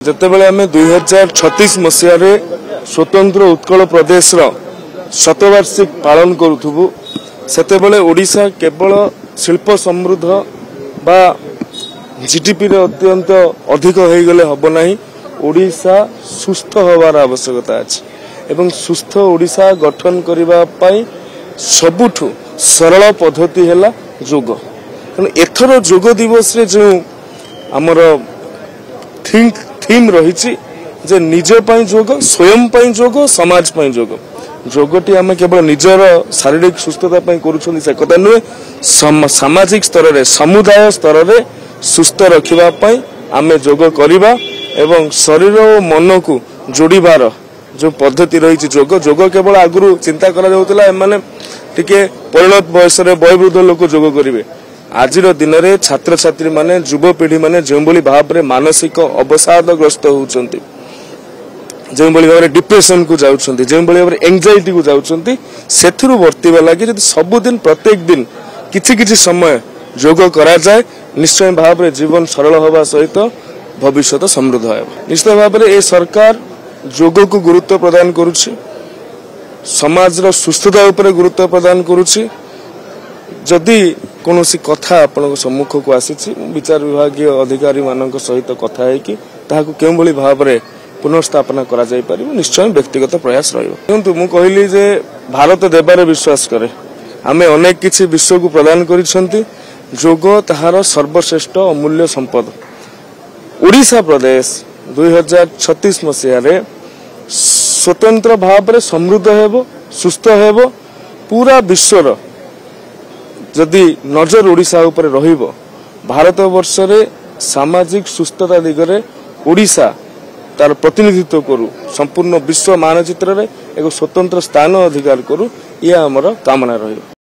जितेबाला आम 2036 मसीह स्वतंत्र उत्कल प्रदेश शतवार्षिक पालन करूँ से ओडिशा केवल शिल्प समृद्ध बा जीडीपी रे अत्यंत अधिक हो गले हम ना। ओडिशा सुस्थ होवार आवश्यकता अच्छी एवं सुस्थ ओडिशा गठन करने सबुठु सरल पद्धति है जोग। तेणु एथर जोग दिवस रे जो आमर थीम रही जे निज पाई जोग स्वयं पाई जोग समाज पाई जोग। जोगटी आम केवल निजर शारीरिक सुस्थता करूँ से कथा नुहे सामाजिक स्तर रे समुदाय स्तर रे सुस्थ रखापी आम जोग करवा एवं शरीर और मन को जोड़बार जो पद्धति रही जोग। जोग केवल आगु चिंता करा माने टिके परिणत बयस वयोवृद्ध लोक जोग करेंगे। आज दिन में छात्र छात्री माने युवपीढ़ी माने जो भाव में मानसिक अवसादग्रस्त होती जो भाव में डिप्रेशन को जाऊँच जो भाव में एंजाइटी को जाऊँच से वर्तिवा लगे सबुदिन प्रत्येक दिन किछि समय जोग करा जाए निश्चय भाव में जीवन सरल होगा सहित भविष्य समृद्ध हो। निश्चित भाव में ये सरकार जोग को गुरुत्व प्रदान करुछि समाज सुस्थता उपर गुरुत्व प्रदान करुछि। जदि कौन सी कथा आपण सम्मुख को आसी विचार विभाग अधिकारी मान सहित कथा है भाव में पुनर्स्थापना करा जाई परिबो निश्चय व्यक्तिगत प्रयास रहिबो। मु कहली जे भारत देबार विश्वास करे आमे अनेक किछि विश्व को प्रदान करिसंती जोग ताहार सर्वश्रेष्ठ अमूल्य संपद। ओडिशा प्रदेश 2036 मसीह स्वतंत्र भाव में समृद्ध हेबो सुस्थ हेबो। पूरा विश्वर जदि नजर ओडिशा उपर रहिबो भारत वर्ष रे सामाजिक सुस्थता दिगरे ओडिशा तार प्रतिनिधित्व करू संपूर्ण विश्व मानचित्र रे एक स्वतंत्र स्थान अधिकार करू या हमर कामना रही।